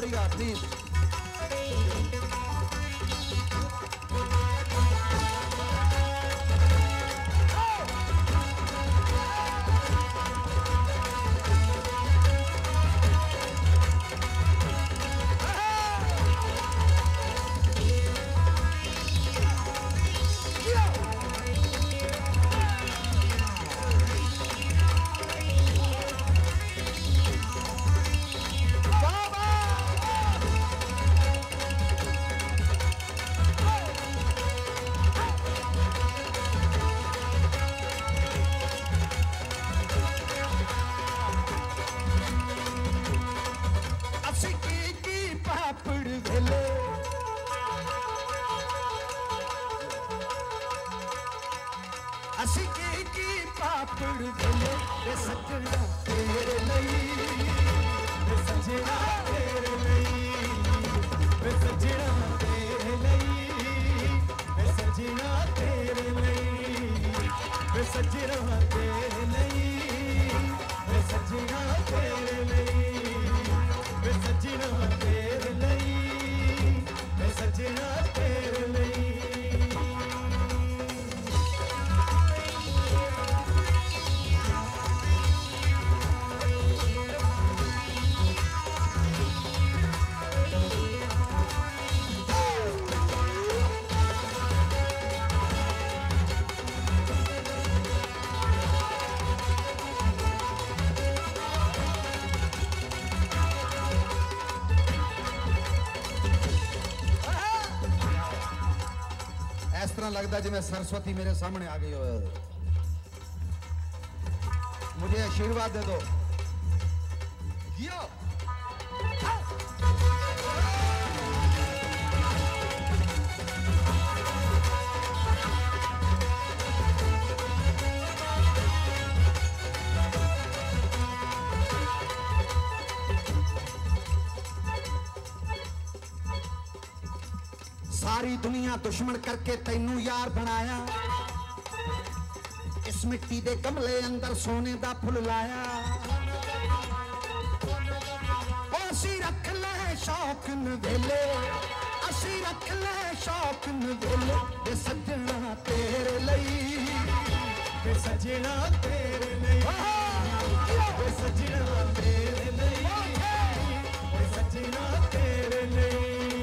bodyguard, please. लगता जिवें सरस्वती मेरे सामने आ गई हो। मुझे आशीर्वाद दे दो। सारी दुनिया दुश्मन करके तैनू यार बनाया, इस मिट्टी दे गमले अंदर सोने दा फुल लाया। असी रख ले शौकन वेले, असी रख ले शौकन वेले, वे सजना तेरे लई, वे सजना तेरे लई, वे सजना तेरे लई, वे सजना तेरे लई।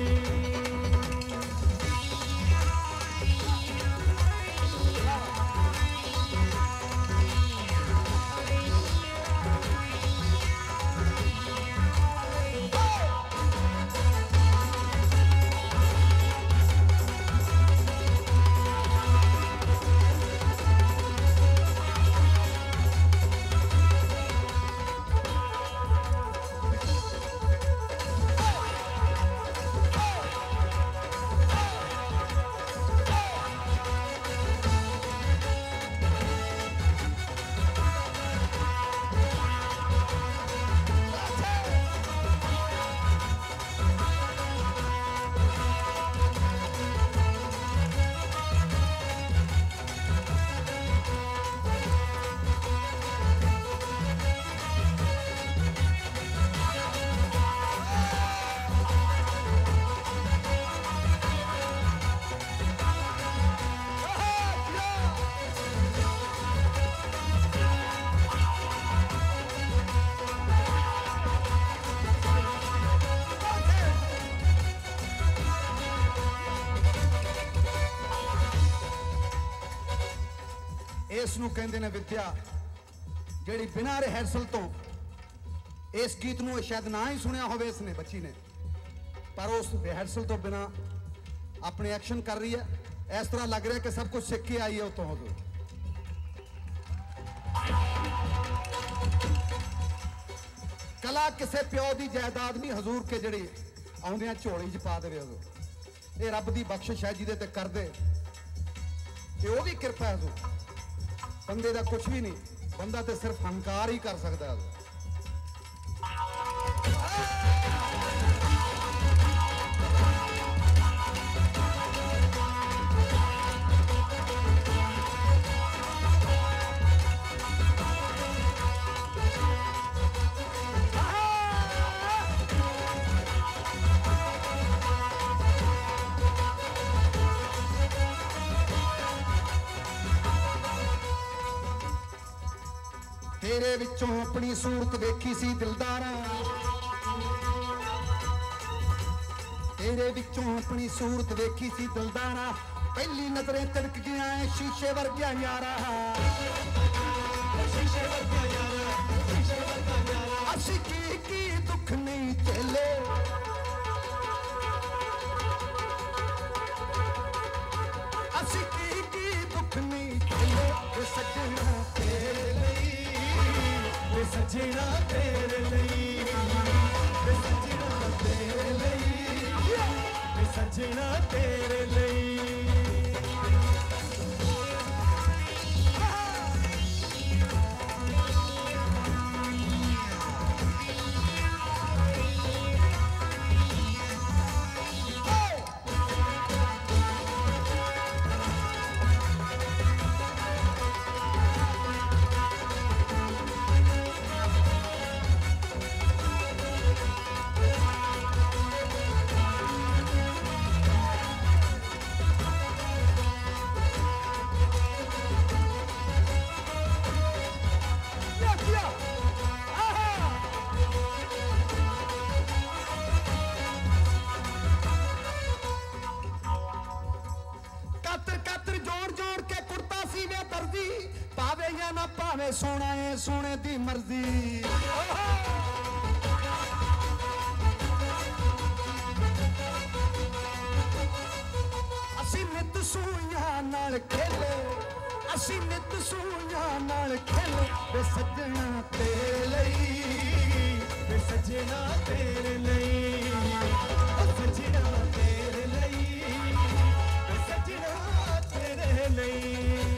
इसनू कहते ने विद्या, जिहड़ी बिना रिहर्सल तो इस गीत नू शायद ना ही सुनिया होवे इसने बच्ची ने, पर उस रिहर्सल तो बिना अपने एक्शन कर रही है। इस तरह लग रहा है कि सब कुछ सीख के आई है उतों हजूर। कला किसी प्यो की जायदाद नहीं हजूर के जिहड़ी आउंदियां झोली च पा देवे हजूर, ये रब की बख्शिश है जिहदे ते कर दे, ये वो भी कृपा है हजूर। बंदे का कुछ भी नहीं, बंदा तो सिर्फ हंकार ही कर सकता है। तेरे विचों अपनी सूरत वेखी सी दिलदारा, तेरे विचों अपनी सूरत वेखी सी दिलदारा, पहली नजरें तिड़क गया है शीशे वर्गिया यारा, असी की दुख नहीं झेले, असी की दुख नहीं झेले, सजना तेरे लिए, सजना तेरे लिए, सजना तेरे लिए, सजना तेरे लिए। पावे या ना पावे सोना है सोने दी मर्जी, असी नित सूइयां नाल खेले, असी नित सूइयां नाल खेले, वे सजना तेरे लई, वे सजना तेरे लई, सजना तेरे लई, सजना तेरे लई।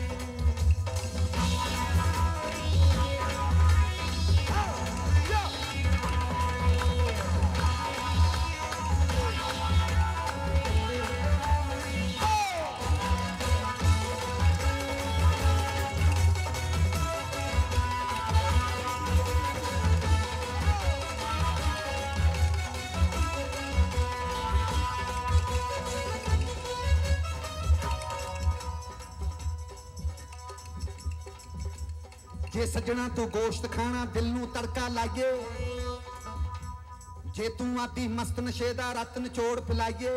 जे सजना तो गोश्त खाना दिल नू तड़का लाइए, जे तू आती मस्त नशेदा रत निचोड़ पिलाइए,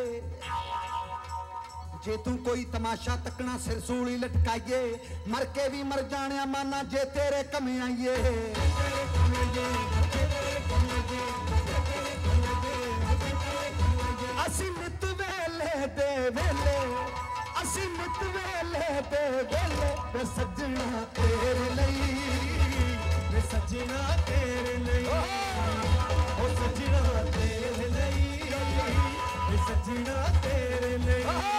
जे तू कोई तमाशा तकना सिर सूली लटकाइए, मर के भी मर जाने माना जे तेरे कमे आइए, असी नित वेले दे वेले, असी नित वेले दे वेले, वे सजना तेरे लई, वे सजना तेरे लई, ओ सजना तेरे लई, वे सजना तेरे लई।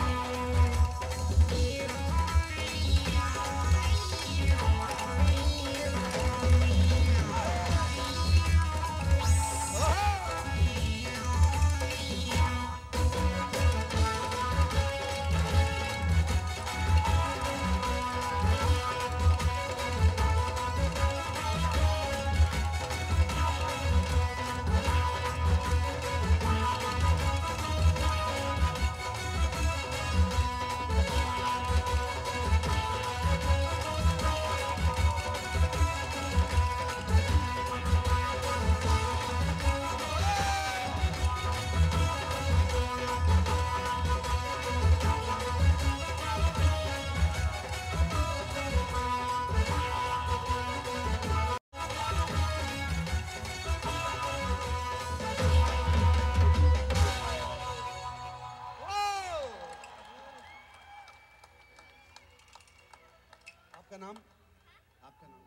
आपका नाम, आपका नाम?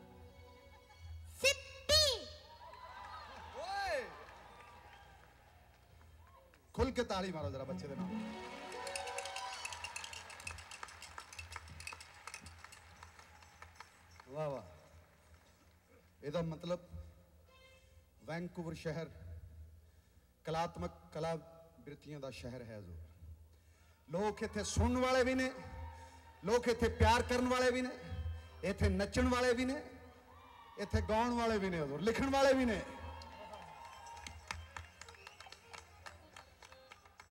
सिप्पी। ओए खुल के ताली मारो जरा बच्चे दे नाम। वाह वाह, ਇਹਦਾ मतलब वैंकूवर शहर कलात्मक कला वृत्तियों का शहर है जो लोग इत्थे सुनने वाले भी ने, लोग इत्थे प्यार करने वाले भी ने, इत्थे नचण वाले भी ने, इत्थे गाउण वाले भी ने, लिखण वाले भी ने।